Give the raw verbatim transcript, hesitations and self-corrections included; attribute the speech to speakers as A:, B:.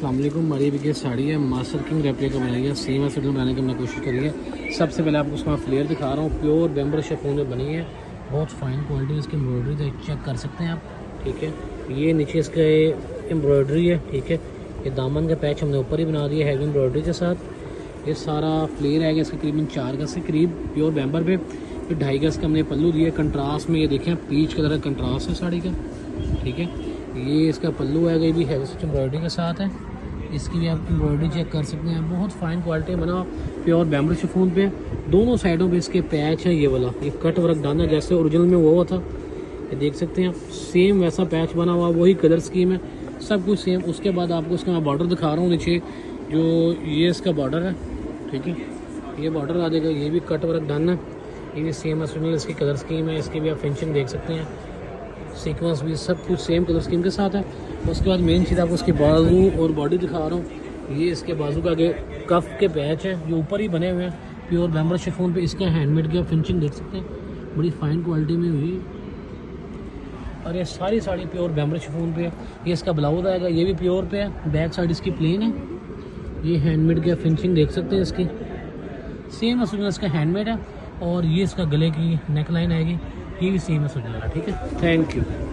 A: अस्सलामुअलैकुम। हमारी भी की साड़ी है मास्टर किंग रेप्लिका बनाई है, सेम ऐसे बनाने की हमने कोशिश करी है। सबसे पहले आपको उसका फ्लेयर दिखा रहा हूँ। प्योर बैम्बर शिफॉन में बनी है, बहुत फाइन क्वालिटी इसकी एम्ब्रॉयडरी चेक कर सकते हैं आप। ठीक है, ये नीचे इसका एम्ब्रॉयडरी है। ठीक है, ये दामन का पैच हमने ऊपर ही बना दिया है एम्ब्रॉयडरी के साथ। ये सारा फ्लेयर है इसका करीबन चार गज के करीब प्योर बैम्बर पे। फिर ढाई गज का हमने पल्लू दिया कंट्रास्ट में। ये देखें पीच की तरह कंट्रास्ट है साड़ी का। ठीक है, ये इसका पल्लू है, ये भी है एम्ब्रॉयडरी के साथ है। इसकी भी आप एम्ब्रॉयडरी चेक कर सकते हैं, बहुत फाइन क्वालिटी बना प्योर बैम्बर शिफॉन पे। दोनों साइडों पे इसके पैच है, ये वाला ये कट वर्क डालना जैसे ओरिजिनल में वो हुआ था, ये देख सकते हैं आप। सेम वैसा पैच बना हुआ, वही कलर स्कीम है, सब कुछ सेम। उसके बाद आपको इसका बॉर्डर दिखा रहा हूँ नीचे, जो ये इसका बॉर्डर है। ठीक है, ये बॉर्डर आ जाएगा, ये भी कट वर्क डालना, ये भी सेम ओरिजिनल इसकी कलर स्कीम है। इसकी भी आप फिनिशिंग देख सकते हैं, सीक्वेंस भी सब कुछ सेम कलर स्कीम के साथ है। उसके बाद मेन चीज़ आपको उसके बाजू और बॉडी दिखा रहा हूँ। ये इसके बाजू का आगे कफ के पैच है, ये ऊपर ही बने हुए हैं प्योर बैम्बर शिफॉन पे। इसका हैंडमेड की आप फिनिशिंग देख सकते हैं, बड़ी फाइन क्वालिटी में हुई। और ये सारी साड़ी प्योर बैम्बर शिफॉन पे है। ये इसका ब्लाउज आएगा, ये भी प्योर पे है, बैक साइड इसकी प्लेन है। ये हैंडमेड की फिनिशिंग देख सकते हैं इसकी, सेम है इसका हैंडमेड है। और ये इसका गले की नेक लाइन आएगी, ये भी सेम है। ठीक है, थैंक यू।